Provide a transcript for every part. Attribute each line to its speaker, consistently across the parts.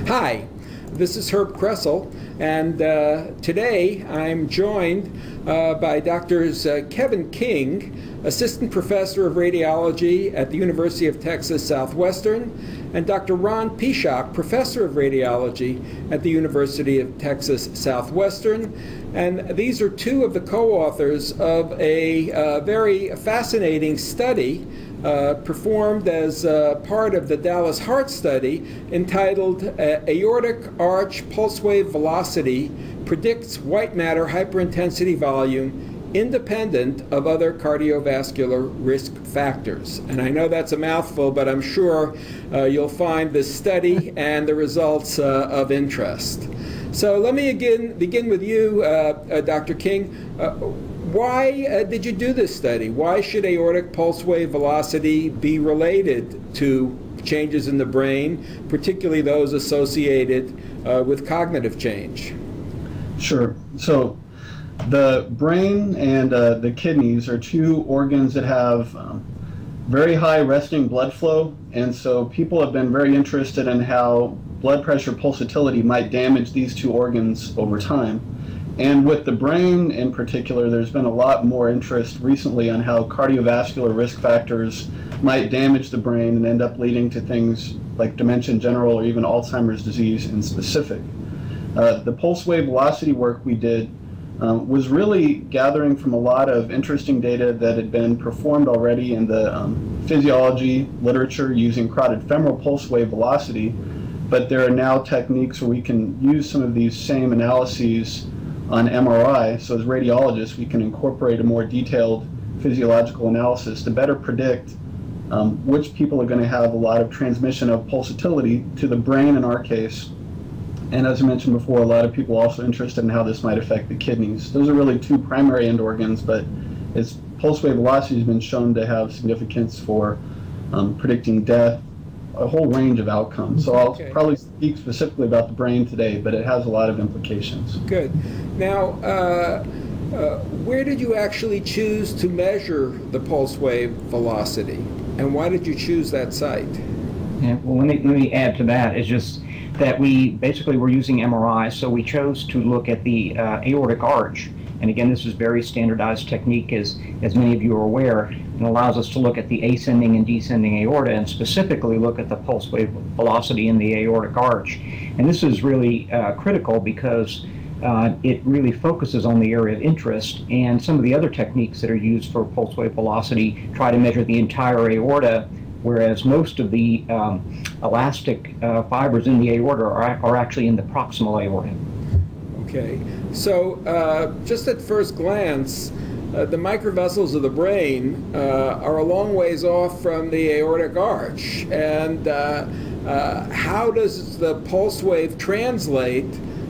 Speaker 1: Hi, this is Herb Kressel, and today I'm joined by Drs. Kevin King, Assistant Professor of Radiology at the University of Texas Southwestern, and Dr. Ron Peshock, Professor of Radiology at the University of Texas Southwestern. And these are two of the co-authors of a very fascinating study performed as part of the Dallas Heart Study entitled Aortic Arch Pulse Wave Velocity Predicts White Matter Hyperintensity Volume Independent of Other Cardiovascular Risk Factors. And I know that's a mouthful, but I'm sure you'll find this study and the results of interest. So let me begin with you, Dr. King. Why did you do this study? Why should aortic pulse wave velocity be related to changes in the brain, particularly those associated with cognitive change?
Speaker 2: Sure. So the brain and the kidneys are two organs that have very high resting blood flow, and so people have been very interested in how blood pressure pulsatility might damage these two organs over time. And with the brain in particular, there's been a lot more interest recently on how cardiovascular risk factors might damage the brain and end up leading to things like dementia in general or even Alzheimer's disease in specific. The pulse wave velocity work we did was really gathering from a lot of interesting data that had been performed already in the physiology literature using carotid femoral pulse wave velocity, but there are now techniques where we can use some of these same analyses on MRI. So as radiologists, we can incorporate a more detailed physiological analysis to better predict which people are going to have a lot of transmission of pulsatility to the brain in our case. And as I mentioned before, a lot of people are also interested in how this might affect the kidneys. Those are really two primary end organs, but its pulse wave velocity has been shown to have significance for predicting death, a whole range of outcomes. So I'll probably speak specifically about the brain today, but it has a lot of implications.
Speaker 1: Good. Now, where did you actually choose to measure the pulse wave velocity, and why did you choose that site?
Speaker 3: Yeah, well, let me add to that. It's just that we basically were using MRI, so we chose to look at the aortic arch. And again, this is very standardized technique, as many of you are aware, and allows us to look at the ascending and descending aorta and specifically look at the pulse wave velocity in the aortic arch. And this is really critical because it really focuses on the area of interest, and some of the other techniques that are used for pulse wave velocity try to measure the entire aorta, whereas most of the elastic fibers in the aorta are actually in the proximal aorta.
Speaker 1: Okay, so just at first glance, the microvessels of the brain are a long ways off from the aortic arch. And how does the pulse wave translate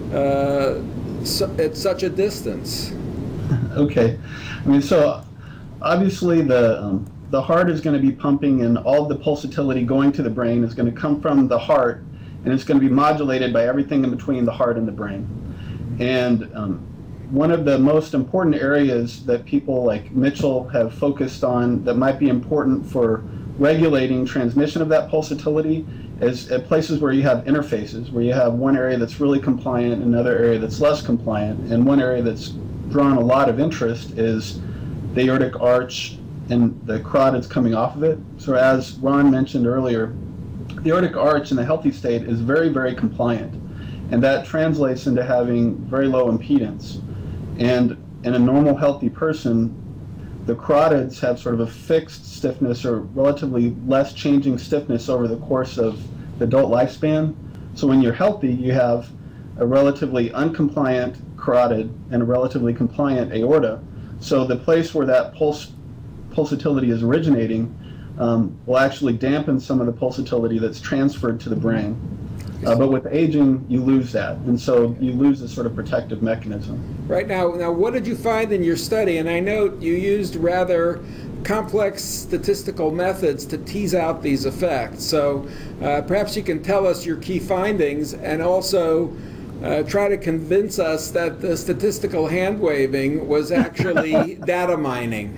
Speaker 1: at such a distance? Okay,
Speaker 2: I mean, so obviously the heart is going to be pumping, and all of the pulsatility going to the brain is going to come from the heart, and it's going to be modulated by everything in between the heart and the brain. And one of the most important areas that people like Mitchell have focused on that might be important for regulating transmission of that pulsatility is at places where you have interfaces, where you have one area that's really compliant, another area that's less compliant, and one area that's drawn a lot of interest is the aortic arch and the carotids coming off of it. So as Ron mentioned earlier, the aortic arch in the healthy state is very, very compliant, and that translates into having very low impedance. And in a normal healthy person, the carotids have sort of a fixed stiffness or relatively less changing stiffness over the course of the adult lifespan. So when you're healthy, you have a relatively uncompliant carotid and a relatively compliant aorta. So the place where that pulsatility is originating will actually dampen some of the pulsatility that's transferred to the brain. But with aging, you lose that, and so you lose this sort of protective mechanism.
Speaker 1: Right. Now, what did you find in your study? And I note you used rather complex statistical methods to tease out these effects. So perhaps you can tell us your key findings and also try to convince us that the statistical hand-waving was actually data mining.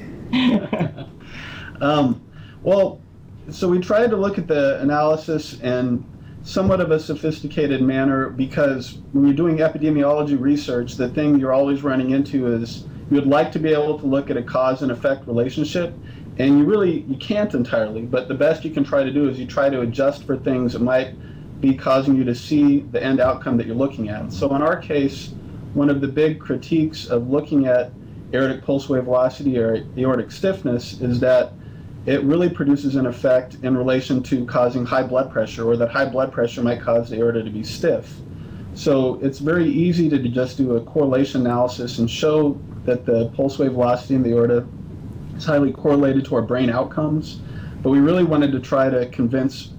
Speaker 2: Well, so we tried to look at the analysis and somewhat of a sophisticated manner, because when you're doing epidemiology research, the thing you're always running into is you would like to be able to look at a cause and effect relationship, and you can't entirely, but the best you can try to do is you try to adjust for things that might be causing you to see the end outcome that you're looking at. So in our case, one of the big critiques of looking at aortic pulse wave velocity or aortic stiffness is that it really produces an effect in relation to causing high blood pressure, or that high blood pressure might cause the aorta to be stiff. So it's very easy to just do a correlation analysis and show that the pulse wave velocity in the aorta is highly correlated to our brain outcomes. But we really wanted to try to convince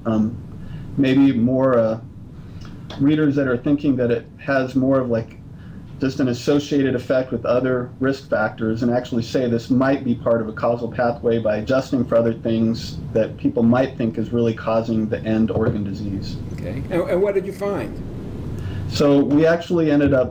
Speaker 2: maybe more readers that are thinking that it has more of like just an associated effect with other risk factors, and actually say this might be part of a causal pathway by adjusting for other things that people might think is really causing the end organ disease.
Speaker 1: Okay, and what did you find?
Speaker 2: So we actually ended up,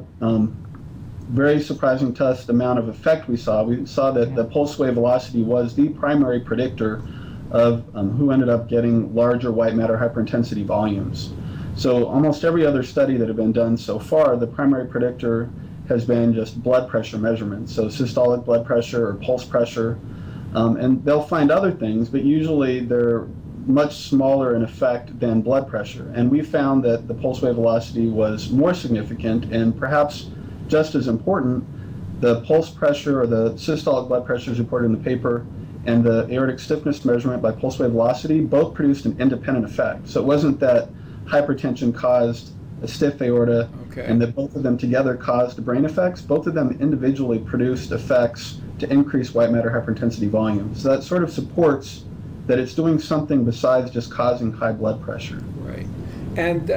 Speaker 2: very surprising to us, the amount of effect we saw. We saw that the pulse wave velocity was the primary predictor of who ended up getting larger white matter hyperintensity volumes. So almost every other study that had been done so far, the primary predictor has been just blood pressure measurements, so systolic blood pressure or pulse pressure, and they'll find other things, but usually they're much smaller in effect than blood pressure. And we found that the pulse wave velocity was more significant, and perhaps just as important, the pulse pressure or the systolic blood pressure as reported in the paper and the aortic stiffness measurement by pulse wave velocity both produced an independent effect. So it wasn't that hypertension caused a stiff aorta and that both of them together caused the brain effects. Both of them individually produced effects to increase white matter hyperintensity volume. So that sort of supports that it's doing something besides just causing high blood pressure.
Speaker 1: Right. And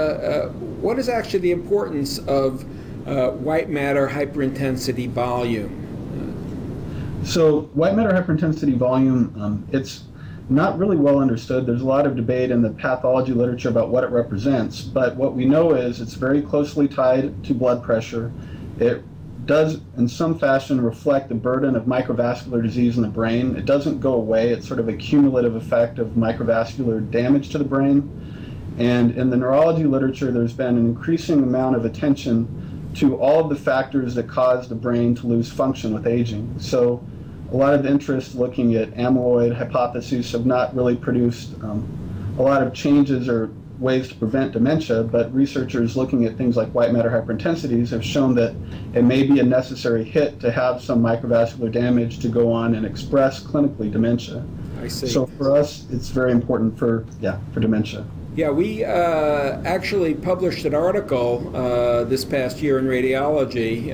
Speaker 1: what is actually the importance of white matter hyperintensity volume?
Speaker 2: So white matter hyperintensity volume, it's not really well understood. There's a lot of debate in the pathology literature about what it represents, but what we know is it's very closely tied to blood pressure. It does in some fashion reflect the burden of microvascular disease in the brain. It doesn't go away. It's sort of a cumulative effect of microvascular damage to the brain. And in the neurology literature, there's been an increasing amount of attention to all of the factors that cause the brain to lose function with aging. So a lot of interest looking at amyloid hypotheses have not really produced a lot of changes or ways to prevent dementia, but researchers looking at things like white matter hyperintensities have shown that it may be a necessary hit to have some microvascular damage to go on and express clinically dementia.
Speaker 1: I see.
Speaker 2: So for us, it's very important for dementia.
Speaker 1: Yeah, we actually published an article this past year in Radiology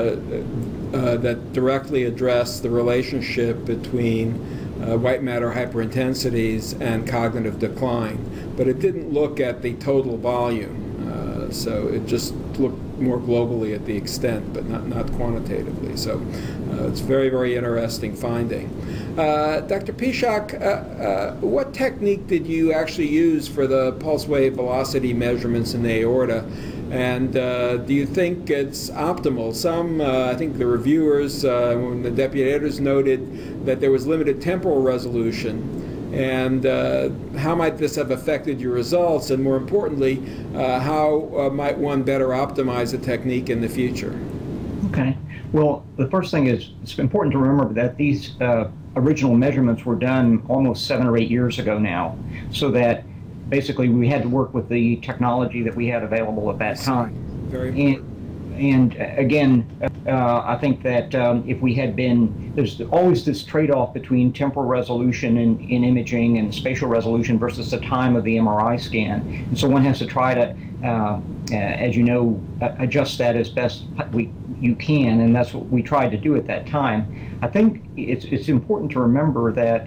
Speaker 1: that directly addressed the relationship between white matter hyperintensities and cognitive decline, but it didn't look at the total volume, so it just looked more globally at the extent, but not quantitatively. So it's very, very interesting finding. Dr. Peshock, what technique did you actually use for the pulse wave velocity measurements in the aorta? And do you think it's optimal? Some, I think the reviewers, when the deputy editors noted that there was limited temporal resolution. And how might this have affected your results? And more importantly, how might one better optimize the technique in the future?
Speaker 3: Okay. Well, the first thing is it's important to remember that these original measurements were done almost 7 or 8 years ago now, so that basically we had to work with the technology that we had available at that time.
Speaker 1: Very important.
Speaker 3: And again, I think that if we had been, there's always this trade-off between temporal resolution in imaging and spatial resolution versus the time of the MRI scan. And so one has to try to, as you know, adjust that as best you can, and that's what we tried to do at that time. I think it's important to remember that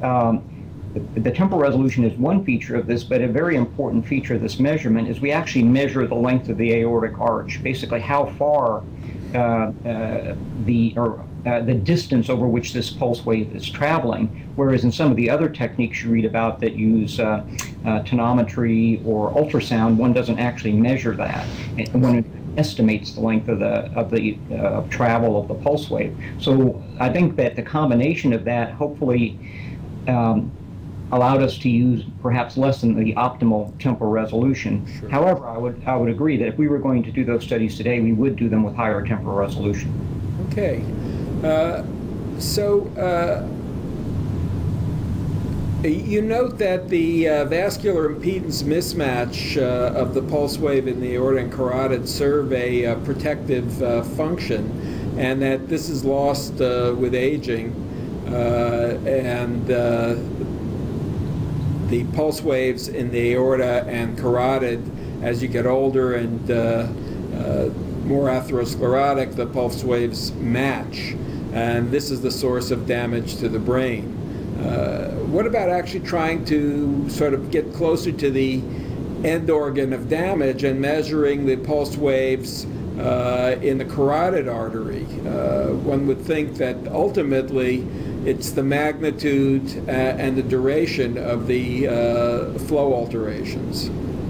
Speaker 3: the temporal resolution is one feature of this, but a very important feature of this measurement is we actually measure the length of the aortic arch, basically how far the distance over which this pulse wave is traveling, whereas in some of the other techniques you read about that use tonometry or ultrasound, one doesn't actually measure that. And one estimates the length of the travel of the pulse wave. So I think that the combination of that hopefully allowed us to use perhaps less than the optimal temporal resolution.
Speaker 1: Sure.
Speaker 3: However, I would agree that if we were going to do those studies today, we would do them with higher temporal resolution.
Speaker 1: Okay. You note that the vascular impedance mismatch of the pulse wave in the aorta and carotid serve a protective function, and that this is lost with aging, and the pulse waves in the aorta and carotid, as you get older and more atherosclerotic, the pulse waves match, and this is the source of damage to the brain. What about actually trying to sort of get closer to the end organ of damage and measuring the pulse waves in the carotid artery? One would think that ultimately it's the magnitude and the duration of the flow alterations.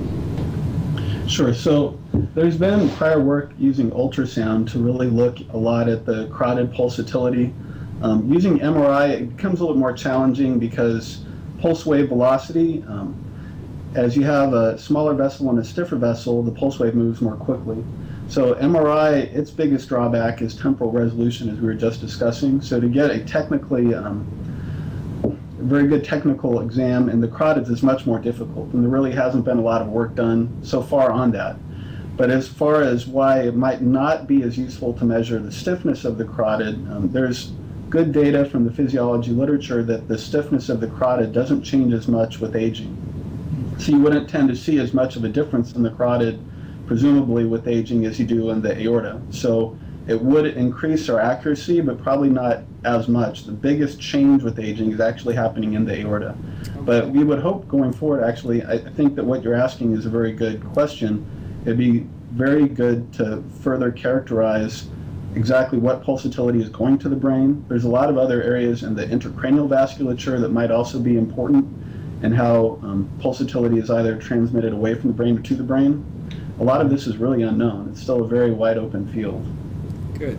Speaker 2: Sure. So there's been prior work using ultrasound to really look a lot at the carotid pulsatility. Using MRI, it becomes a little more challenging because pulse wave velocity, as you have a smaller vessel and a stiffer vessel, the pulse wave moves more quickly. So MRI, its biggest drawback is temporal resolution, as we were just discussing. So to get a technically, very good technical exam in the carotids is much more difficult, and there really hasn't been a lot of work done so far on that. But as far as why it might not be as useful to measure the stiffness of the carotid, there's good data from the physiology literature that the stiffness of the carotid doesn't change as much with aging. So you wouldn't tend to see as much of a difference in the carotid, presumably with aging, as you do in the aorta. So it would increase our accuracy, but probably not as much. The biggest change with aging is actually happening in the aorta. But we would hope going forward, actually, I think that what you're asking is a very good question. It'd be very good to further characterize exactly what pulsatility is going to the brain. There's a lot of other areas in the intracranial vasculature that might also be important, and how pulsatility is either transmitted away from the brain or to the brain. A lot of this is really unknown. It's still a very wide open field.
Speaker 1: Good.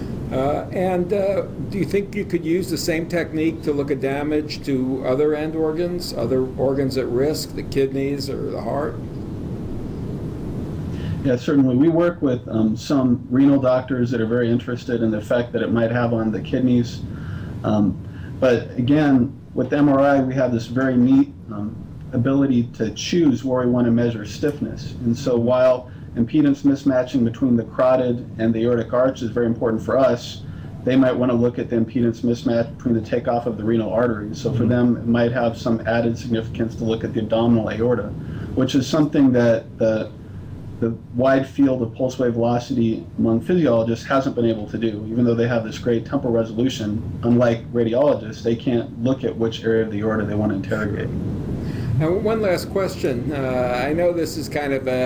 Speaker 1: Do you think you could use the same technique to look at damage to other end organs, other organs at risk, the kidneys or the heart?
Speaker 2: Yeah, certainly. We work with some renal doctors that are very interested in the effect that it might have on the kidneys. But again, with MRI, we have this very neat ability to choose where we want to measure stiffness. And so while impedance mismatching between the carotid and the aortic arch is very important for us, they might want to look at the impedance mismatch between the takeoff of the renal arteries. So for them, it might have some added significance to look at the abdominal aorta, which is something that the wide field of pulse wave velocity among physiologists hasn't been able to do. Even though they have this great temporal resolution, unlike radiologists, they can't look at which area of the aorta they want to interrogate.
Speaker 1: Now, one last question. I know this is kind of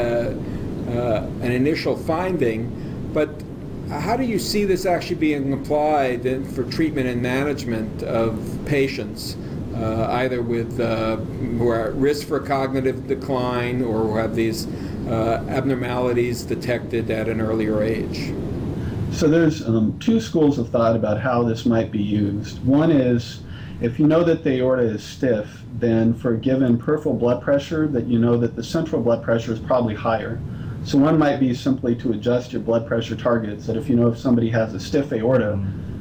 Speaker 1: an initial finding, but how do you see this actually being applied for treatment and management of patients, either with who are at risk for cognitive decline or who have these abnormalities detected at an earlier age?
Speaker 2: So there's two schools of thought about how this might be used. One is, if you know that the aorta is stiff, then for a given peripheral blood pressure, that you know that the central blood pressure is probably higher. So one might be simply to adjust your blood pressure targets, that if you know if somebody has a stiff aorta,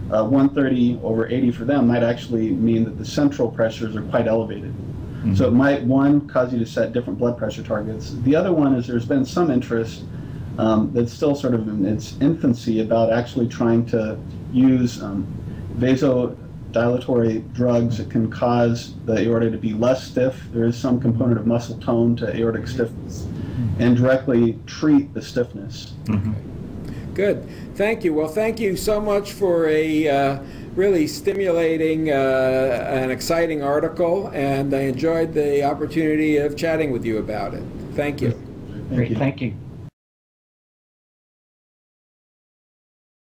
Speaker 2: 130/80 for them might actually mean that the central pressures are quite elevated. So it might, one, cause you to set different blood pressure targets. The other one is there's been some interest that's still sort of in its infancy about actually trying to use vasodilatory drugs that can cause the aorta to be less stiff. There is some component of muscle tone to aortic stiffness, and directly treat the stiffness.
Speaker 1: Good. Thank you. Well, thank you so much for a really stimulating and exciting article, and I enjoyed the opportunity of chatting with you about it. Thank you.
Speaker 2: Thank you.
Speaker 3: Thank you.